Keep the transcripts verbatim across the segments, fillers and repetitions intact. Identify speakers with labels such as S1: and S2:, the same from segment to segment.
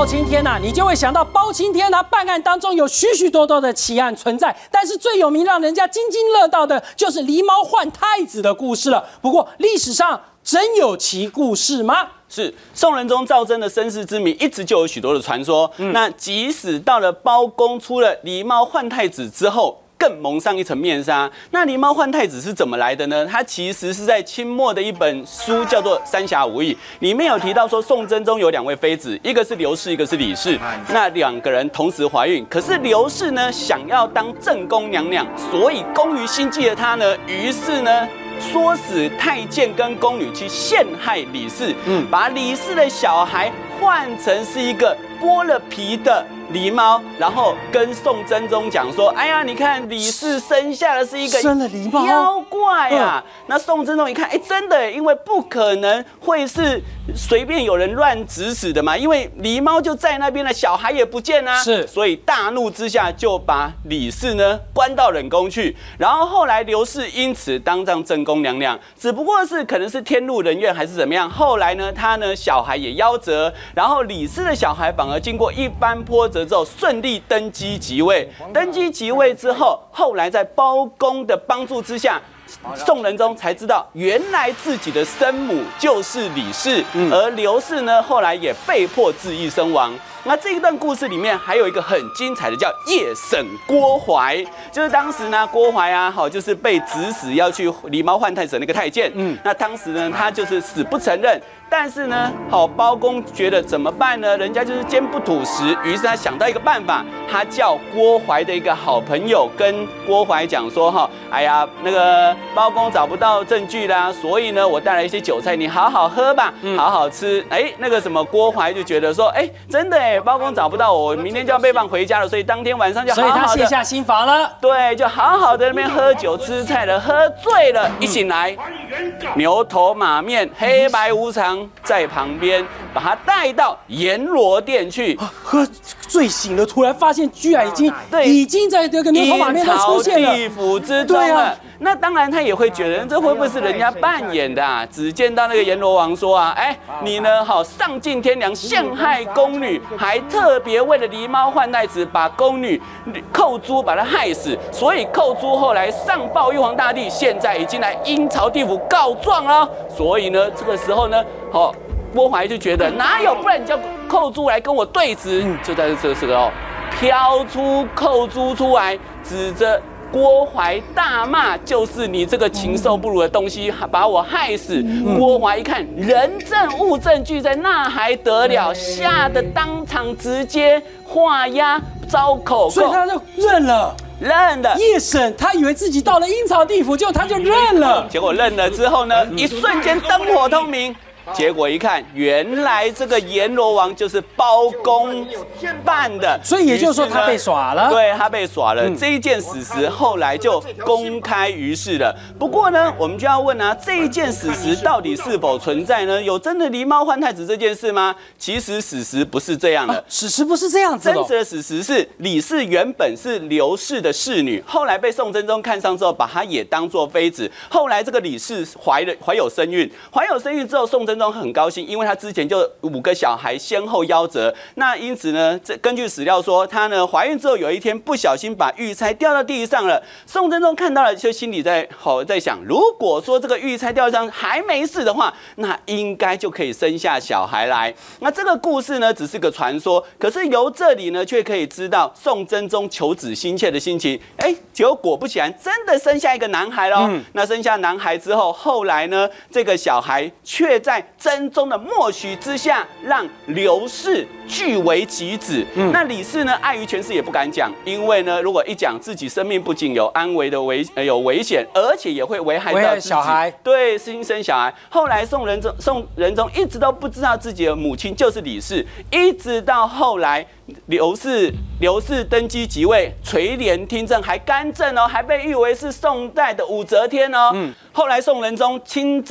S1: 包青天呐、啊，你就会想到包青天啊，办案当中有许许多多的奇案存在，但是最有名让人家津津乐道的就是狸猫换太子的故事了。不过历史上真有其故事吗？
S2: 是宋仁宗赵祯的身世之谜，一直就有许多的传说。嗯、那即使到了包公出了狸猫换太子之后，更蒙上一层面纱。那狸猫换太子是怎么来的呢？它其实是在清末的一本书叫做《三侠五义》里面有提到说，宋真宗有两位妃子，一个是刘氏，一个是李氏。那两个人同时怀孕，可是刘氏呢想要当正宫娘娘，所以宫于心计的她呢，于是呢唆使太监跟宫女去陷害李氏，嗯，把李氏的小孩换成是一个剥了皮的狸猫，然后跟宋真宗讲说：“哎呀，你看李氏生下的是一个
S1: 生了狸猫
S2: 妖怪啊！”嗯、那宋真宗一看，哎，真的，因为不可能会是随便有人乱指使的嘛，因为狸猫就在那边了，小孩也不见啊，
S1: 是，
S2: 所以大怒之下就把李氏呢关到冷宫去。然后后来刘氏因此当上正宫娘娘，只不过是可能是天怒人怨还是怎么样。后来呢，他呢小孩也夭折，然后李氏的小孩反而经过一番波折之后，顺利登基即位。登基即位之后，后来在包公的帮助之下，宋仁宗才知道原来自己的生母就是李氏，而刘氏呢后来也被迫自缢身亡。那这一段故事里面还有一个很精彩的，叫夜审郭槐，就是当时呢郭槐啊，好就是被指使要去狸猫换太子的那个太监，嗯，那当时呢他就是死不承认。但是呢，好包公觉得怎么办呢？人家就是坚不吐实，于是他想到一个办法，他叫郭槐的一个好朋友跟郭槐讲说，哈，哎呀，那个包公找不到证据啦，所以呢，我带来一些酒菜，你好好喝吧，好好吃。哎、欸，那个什么郭槐就觉得说，哎、欸，真的哎，包公找不到我，我明天就要被放回家了，所以当天晚上就好好的，
S1: 所以他卸下心防了，
S2: 对，就好好的那边喝酒吃菜了，喝醉了，一醒来，牛头马面，黑白无常。在旁边把他带到阎罗殿去，
S1: 喝醉醒了，突然发现居然已经
S2: 对
S1: 已经在这个牛头马面都出现了，
S2: 阴曹地府之中了。啊、那当然他也会觉得这会不会是人家扮演的啊？只见到那个阎罗王说啊，哎，你呢好丧尽天良，陷害宫女，还特别为了狸猫换太子，把宫女寇珠把她害死，所以寇珠后来上报玉皇大帝，现在已经来阴曹地府告状了。所以呢，这个时候呢，好、哦。郭槐就觉得哪有，不然你叫寇珠来跟我对质。嗯、就在这个时候，飘出寇珠出来，指着郭槐大骂：“就是你这个禽兽不如的东西，把我害死！”嗯、郭槐一看人证物证俱在，那还得了？吓得当场直接画押招口供，
S1: 所以他就认了。
S2: 认了，
S1: 夜审，他以为自己到了阴曹地府，结果他就认了。
S2: 结果认了之后呢，一瞬间灯火通明。结果一看，原来这个阎罗王就是包公办的，
S1: 所以也就是说他被耍了。
S2: 对，他被耍了。嗯、这一件史实后来就公开于世了。不过呢，我们就要问啊，这一件史实到底是否存在呢？有真的狸猫换太子这件事吗？其实史实不是这样的，啊、
S1: 史实不是这样子的。
S2: 真实的史实是李氏原本是刘氏的侍女，后来被宋真宗看上之后，把她也当作妃子。后来这个李氏怀了怀有身孕，怀有身孕之后，宋真宗很高兴，因为他之前就五个小孩先后夭折，那因此呢，这根据史料说，他呢怀孕之后有一天不小心把玉钗掉到地上了。宋真宗看到了，就心里在好在想，如果说这个玉钗掉地上还没事的话，那应该就可以生下小孩来。那这个故事呢，只是个传说，可是由这里呢，却可以知道宋真宗求子心切的心情。哎，结果果不其然，真的生下一个男孩喽。嗯、那生下男孩之后，后来呢，这个小孩却在真宗的默许之下，让刘氏据为己子。嗯、那李氏呢，碍于权势也不敢讲，因为呢，如果一讲自己生命不仅有安危的危呃有危险，而且也会危害到自己
S1: 小孩，
S2: 对，新生小孩。后来宋仁宗宋仁宗一直都不知道自己的母亲就是李氏，一直到后来刘氏刘氏登基即位，垂帘听政，还干政哦，还被誉为是宋代的武则天哦。嗯、后来宋仁宗亲征。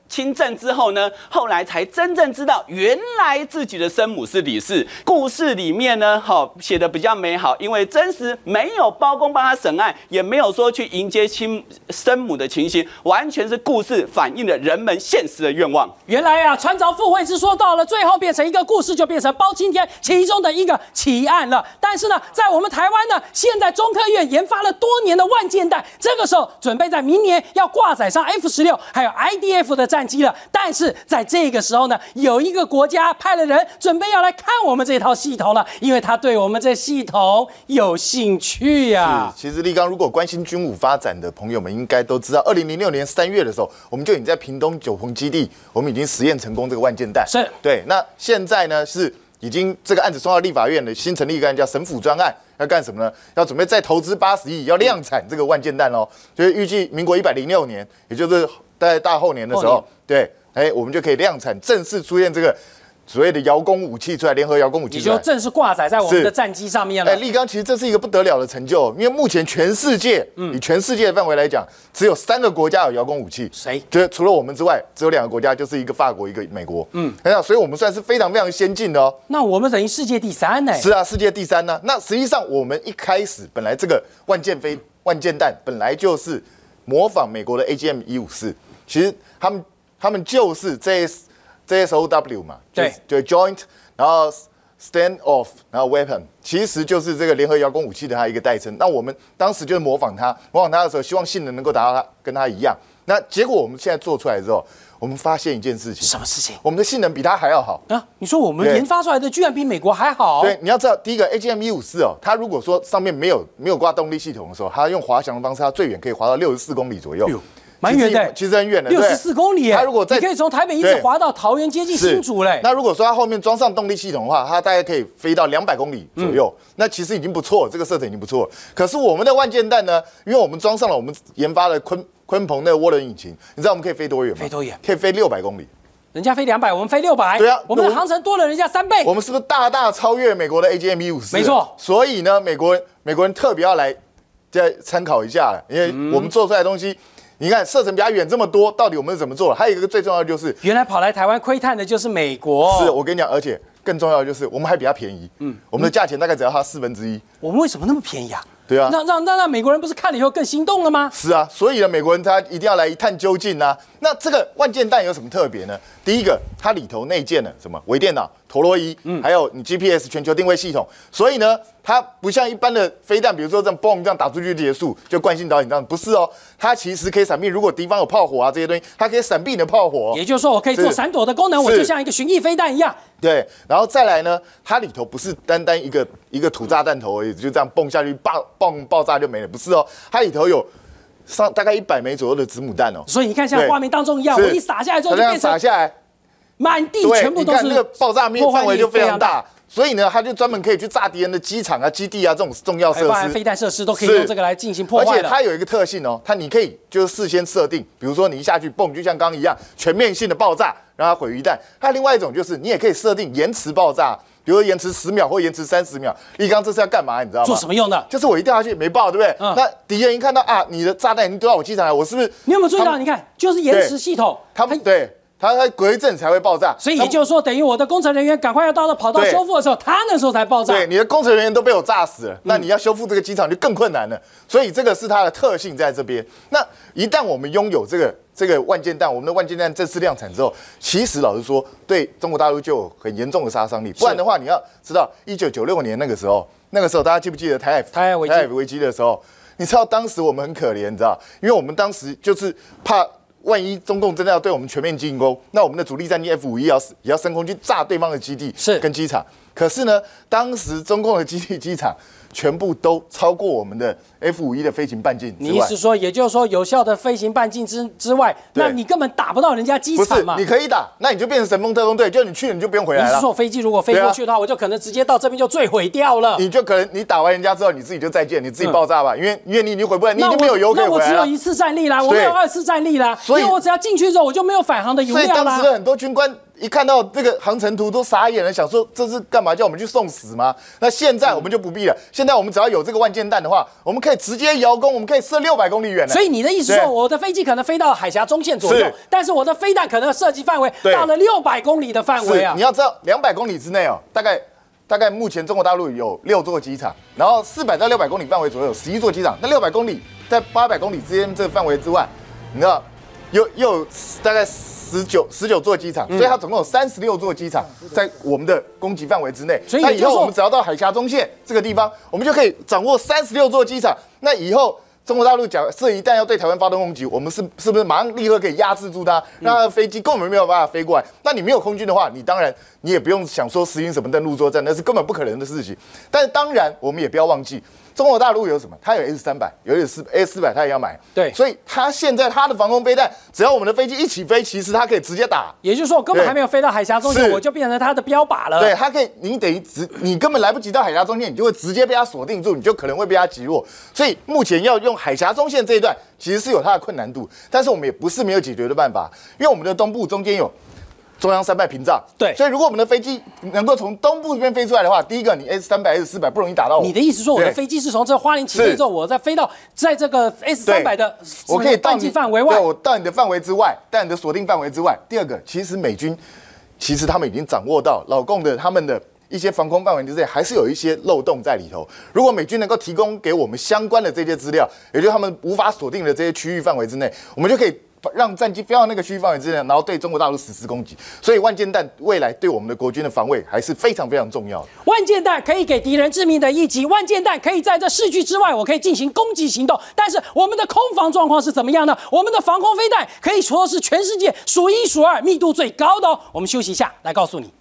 S2: 亲政之后呢，后来才真正知道，原来自己的生母是李氏。故事里面呢，好写的比较美好，因为真实没有包公帮他审案，也没有说去迎接亲生母的情形，完全是故事反映了人们现实的愿望。
S1: 原来啊，船长傅慧之说到了最后变成一个故事，就变成包青天其中的一个奇案了。但是呢，在我们台湾呢，现在中科院研发了多年的万箭弹，这个时候准备在明年要挂载上 F 十六还有 I D F 的战机了。但是在这个时候呢，有一个国家派了人准备要来看我们这套系统了，因为他对我们这系统有兴趣呀、啊。
S3: 其实立刚如果关心军武发展的朋友们，应该都知道，二零零六年三月的时候，我们就已经在屏东九鹏基地，我们已经实验成功这个万箭弹。
S1: 是
S3: 对。那现在呢是已经这个案子送到立法院了，新成立一个案叫省府专案，要干什么呢？要准备再投资八十亿，要量产这个万箭弹喽。就是预计民国一百零六年，也就是在大后年的时候，对，哎，我们就可以量产，正式出现这个所谓的遥攻武器出来，联合遥攻武器出来，
S1: 你就正式挂载在我们的战机上面了。
S3: 哎，立刚其实这是一个不得了的成就，因为目前全世界，嗯，以全世界的范围来讲，只有三个国家有遥攻武器，
S1: 谁？
S3: 就是除了我们之外，只有两个国家，就是一个法国，一个美国，嗯，那所以我们算是非常非常先进的哦。
S1: 那我们等于世界第三呢？
S3: 是啊，世界第三呢。那实际上我们一开始本来这个万箭飞万箭弹本来就是模仿美国的 A G M 一五四，其实他们他们就是 J S J S O W 嘛，
S1: 对，
S3: 就 Joint， 然后 Stand Off， 然后 Weapon， 其实就是这个联合遥攻武器的它一个代称。那我们当时就是模仿它，模仿它的时候，希望性能能够达到它跟它一样。那结果我们现在做出来之后，我们发现一件事情，
S1: 什么事情？
S3: 我们的性能比它还要好
S1: 啊！你说我们研发出来的居然比美国还好？
S3: 对，你要知道，第一个 A G M 一五四哦，它如果说上面没有没有挂动力系统的时候，它用滑翔的方式，它最远可以滑到六十四公里左右。
S1: 蛮远的，
S3: 其实很远的，
S1: 六十四公里。
S3: 它如果在，
S1: 你可以从台北一直滑到桃园，接近新竹嘞。
S3: 那如果说它后面装上动力系统的话，它大概可以飞到两百公里左右。嗯、那其实已经不错了，这个射程已经不错了。可是我们的万箭弹呢，因为我们装上了我们研发的鲲鲲鹏的涡轮引擎，你知道我们可以飞多远吗？
S1: 飞多远？
S3: 可以飞六百公里。
S1: 人家飞两百，我们飞六百。
S3: 对啊，
S1: 我们的航程多了人家三倍。
S3: 我们是不是大大超越美国的 A G M 一五四？
S1: 没错。
S3: 所以呢，美国美国人特别要来再参考一下了，因为我们做出来的东西。你看射程比它远这么多，到底我们是怎么做的？还有一个最重要的就是，
S1: 原来跑来台湾窥探的就是美国。
S3: 是我跟你讲，而且更重要的就是，我们还比它便宜。嗯，我们的价钱大概只要它四分之一。
S1: 我们为什么那么便宜啊？
S3: 对啊，
S1: 那那那那美国人不是看了以后更心动了吗？
S3: 是啊，所以呢，美国人他一定要来一探究竟啊。那这个万箭弹有什么特别呢？第一个，它里头内建了什么微电脑、陀螺仪，嗯，还有你 G P S 全球定位系统。所以呢，它不像一般的飞弹，比如说这样嘣这样打出去就结束，就惯性导引这样，不是哦。它其实可以闪避，如果敌方有炮火啊这些东西，它可以闪避你的炮火。
S1: 也就是说，我可以做闪躲的功能，我就像一个巡弋飞弹一样。
S3: 对，然后再来呢，它里头不是单单一个一个土炸弹头而已，就这样蹦下去，爆嘣爆炸就没了，不是哦，它里头有上大概一百枚左右的子母弹哦。
S1: 所以你看，像画面当中一样，我一撒下来之后就变成
S3: 撒下来，
S1: 满地全部都是，
S3: 你看那个爆炸面范围就非常大。所以呢，它就专门可以去炸敌人的机场啊、基地啊这种重要设施，
S1: 飞弹设施都可以用这个来进行破坏。
S3: 而且它有一个特性哦，它你可以就是事先设定，比如说你一下去蹦，就像刚刚一样全面性的爆炸，让它毁鱼弹。它另外一种就是你也可以设定延迟爆炸，比如说延迟十秒或延迟三十秒。立刚这是要干嘛？你知道吗？
S1: 做什么用的？
S3: 就是我一掉下去没爆，对不对？嗯、那敌人一看到啊，你的炸弹已经丢到我机场来，我是不是？
S1: 你有没有注意到？你看，就是延迟系统，
S3: 他们对。它它隔一阵才会爆炸，
S1: 所以也就是说，等于我的工程人员赶快要到了跑道修复的时候，他那时候才爆炸。
S3: 对，你的工程人员都被我炸死了，那你要修复这个机场就更困难了。所以这个是它的特性在这边。那一旦我们拥有这个这个万箭弹，我们的万箭弹正式量产之后，其实老实说，对中国大陆就有很严重的杀伤力。不然的话，你要知道，一九九六年那个时候，那个时候大家记不记得台海
S1: 台海危机
S3: 台海危机的时候？你知道当时我们很可怜，你知道，因为我们当时就是怕。万一中共真的要对我们全面进攻，那我们的主力战机 F 五十一要也要升空去炸对方的基地
S1: 是跟
S3: 机场。可是呢，当时中共的基地机场全部都超过我们的 F 五十一的飞行半径之外。
S1: 你意思说，也就是说，有效的飞行半径之之外，那你根本打不到人家机场嘛？
S3: 不是，你可以打，那你就变成神风特工队，就你去了你就不用回来了。
S1: 你是说飞机如果飞过去的话，啊、我就可能直接到这边就坠毁掉了？
S3: 你就可能你打完人家之后，你自己就再见，你自己爆炸吧，嗯、因为因为你已经回不来，你已经没有油可以回来了。
S1: 那我只有一次战力啦，我没有二次战力啦，所以我只要进去之后我就没有返航的油料啦。
S3: 所以当时的很多军官一看到这个航程图都傻眼了，想说这是干嘛？叫我们去送死吗？那现在我们就不必了。现在我们只要有这个万箭弹的话，我们可以直接遥攻，我们可以射六百公里远了。
S1: 所以你的意思说，我的飞机可能飞到海峡中线左右，但是我的飞弹可能射击范围到了六百公里的范围啊！
S3: 你要知道，两百公里之内哦，大概大概目前中国大陆有六座机场，然后四百到六百公里范围左右有十一座机场，那六百公里在八百公里之间这个范围之外，你知道又又有大概十九十九座机场，所以它总共有三十六座机场在我们的攻击范围之内。
S1: 所以
S3: 那以后我们只要到海峡中线这个地方，我们就可以掌握三十六座机场。那以后中国大陆假设一旦要对台湾发动攻击，我们是是不是马上立刻可以压制住它，让它的飞机根本没有办法飞过来？那你没有空军的话，你当然你也不用想说实行什么登陆作战，那是根本不可能的事情。但是当然我们也不要忘记。中国大陆有什么？它有 S 三百，有 S S 四百，它也要买。
S1: 对，
S3: 所以它现在它的防空飞弹，只要我们的飞机一起飞，其实它可以直接打。
S1: 也就是说，我根本还没有飞到海峡中线，我就变成它的标靶了。
S3: 对，它可以，你等于直，你根本来不及到海峡中线，你就会直接被它锁定住，你就可能会被它击落。所以目前要用海峡中线这一段，其实是有它的困难度，但是我们也不是没有解决的办法，因为我们的东部中间有中央山脉屏障，
S1: 对，
S3: 所以如果我们的飞机能够从东部这边飞出来的话，第一个你 S 三百、S 四百不容易打到我。
S1: 你的意思说，我的飞机是从这花莲起飞之后，我再飞到在这个 S 三百的
S3: 我可以到
S1: 你范围外，
S3: 对，我到你的范围之外，到你的锁定范围之外。第二个，其实美军其实他们已经掌握到老共的他们的一些防空范围之内，还是有一些漏洞在里头。如果美军能够提供给我们相关的这些资料，也就是他们无法锁定的这些区域范围之内，我们就可以让战机飞到那个区域范围之内，然后对中国大陆实施攻击。所以万箭弹未来对我们的国军的防卫还是非常非常重要的。
S1: 万箭弹可以给敌人致命的一击，万箭弹可以在这市区之外，我可以进行攻击行动。但是我们的空防状况是怎么样呢？我们的防空飞弹可以说是全世界数一数二、密度最高的哦。我们休息一下，来告诉你。